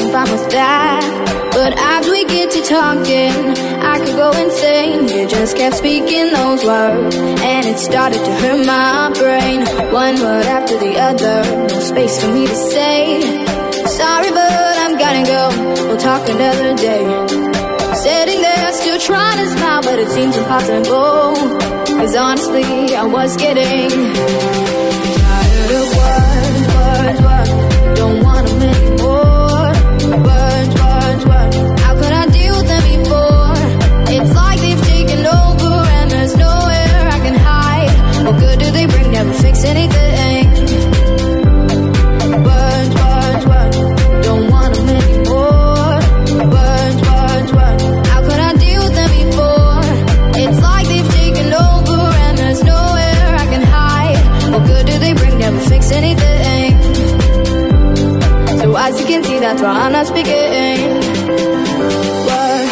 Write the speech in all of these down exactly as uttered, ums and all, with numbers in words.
I'm fine with that. But as we get to talking, I could go insane. You just kept speaking those words, and it started to hurt my brain. One word after the other, no space for me to say sorry, but I'm gonna go, we'll talk another day. Sitting there still trying to smile, but it seems impossible. Cause honestly, I was getting tired of words, words, words. Don't want them anymore. Words, words, words. How could I deal with them before? It's like they've taken over and there's nowhere I can hide. What good do they bring? Never fix anything. Words, words, words. Don't want them anymore. Words, words, words. How could I deal with them before? It's like they've taken over and there's nowhere I can hide. What good do they bring? Never fix anything. So as you can see, that's why I'm not speaking. Words.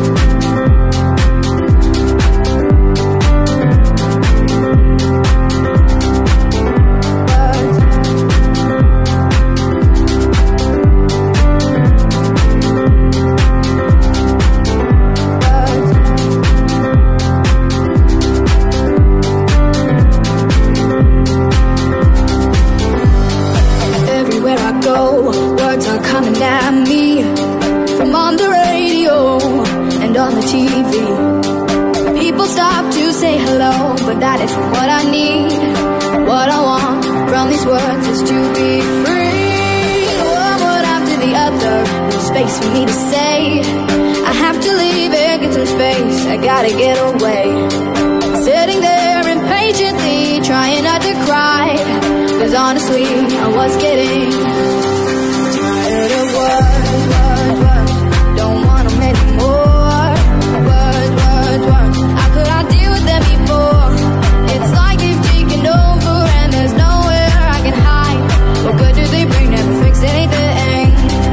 Coming at me from on the radio and on the T V. People stop to say hello, but that isn't what I need. What I want from these words is to be free. One word after the other, no space for me to say. I have to leave and get some space, I gotta get away. Sitting there impatiently, trying not to cry, cause honestly, I was getting tired of words, words, words. Don't want them anymore. Words, words, words. How could I deal with them before? It's like they've taken over and there's nowhere I can hide. What good do they bring? Never fix anything.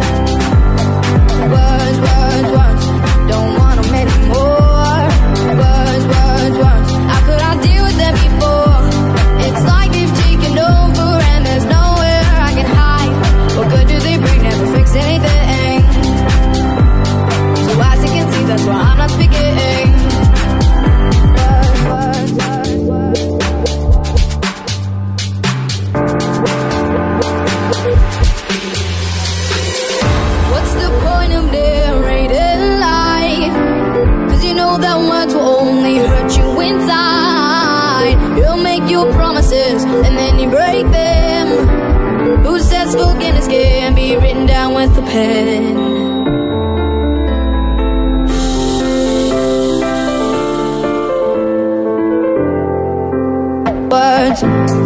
Words, words, words. Don't want them anymore. Words, words, words. How could I deal with them before? It's like they've taken over and there's nowhere I can hide. What good do they bring? Never fix anything. So as you can see, that's why I'm not speaking. Words, words, words, words. What's the point of narrating life? Cause you know that words will only hurt you inside. You'll make your promises and then you break them. Who says forgiveness can be written down with a pen? Words.